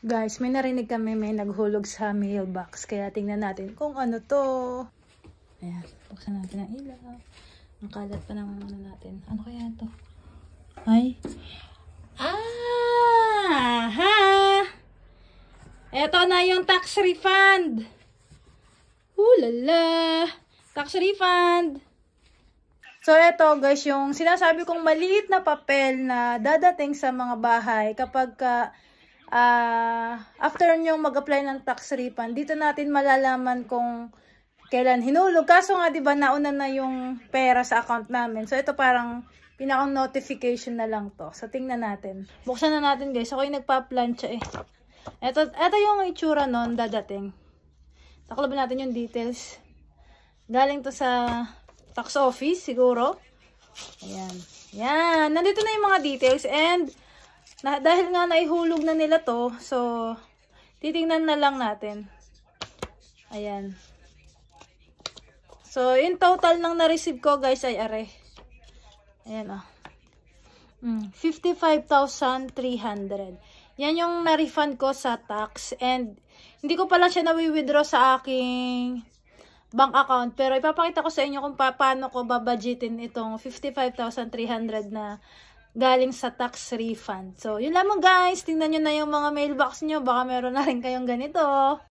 Guys, may narinig kami, may naghulog sa mailbox. Kaya tingnan natin kung ano to. Ayan, buksan natin ang ilaw. Ang kalat pa ng ano natin. Ano kaya to? Ay. Ha! Eto na yung tax refund. Lala! Tax refund! So, eto guys, yung sinasabi kong maliit na papel na dadating sa mga bahay kapag after nyo mag-apply ng tax refund, dito natin malalaman kung kailan hinulog. Kaso nga, diba, nauna na yung pera sa account namin. So, ito parang pinakang notification na lang to. So, tingnan natin. Buksan na natin, guys. Ako yung nagpa-plancha eh. Ito yung itsura nun dadating. Taklobin natin yung details. Galing to sa tax office, siguro. Ayan. Yan. Nandito na yung mga details. And dahil nga naihulog na nila to, so titingnan na lang natin. Ayan. So, in total nang na-receive ko, guys, ay are. Ayan, 55,300. Yan yung na-refund ko sa tax. And hindi ko pala siya na-withdraw sa aking bank account. Pero ipapakita ko sa inyo kung paano ko babudgetin itong 55,300 na galing sa tax refund. So, yun lamang guys. Tingnan nyo na yung mga mailbox nyo. Baka meron na rin kayong ganito.